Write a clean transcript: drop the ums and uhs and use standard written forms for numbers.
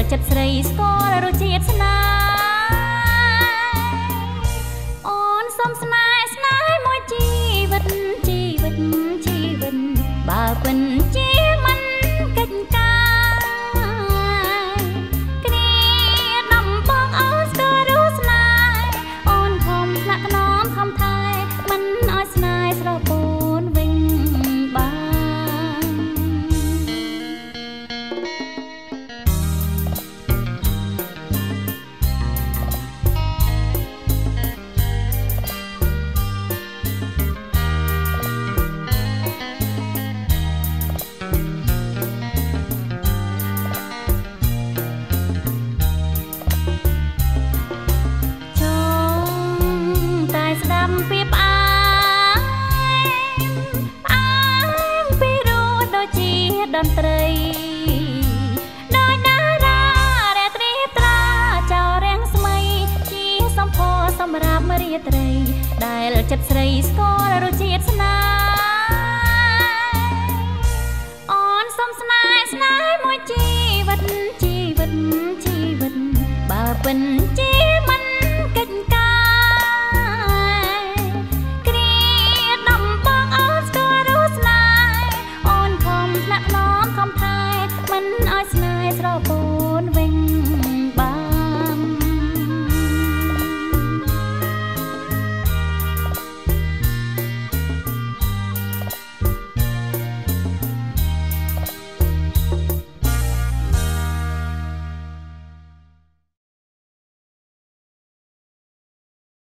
ចិត្តស្រីស្គាល់រសជាតិស្នេហ៍អូនសុំស្នេហ៍ស្នេហ៍មួយជីវិតជីវិតជីវិតបើពិនជាមិនកិច្ចការគ្នាដំបងអូនស្គាល់រសស្នេហ៍អូនខំថ្នាក់ខ្នងខំថែមិនឲ្យស្នេហ៍ស្រពូនវិញបានពីផ្អែមពីរੂដូចជាតន្ត្រីដោយតារារ៉ែត្រីត្រាចោរាំងស្មីជាសំភរសម្រាប់រាត្រីដែលចិត្តស្រីស្គាល់រសជាតិស្នេហ៍អូនសុំស្នេហ៍ស្នេហ៍មួយជីវិតជីវិតជីវិតបើពិនជា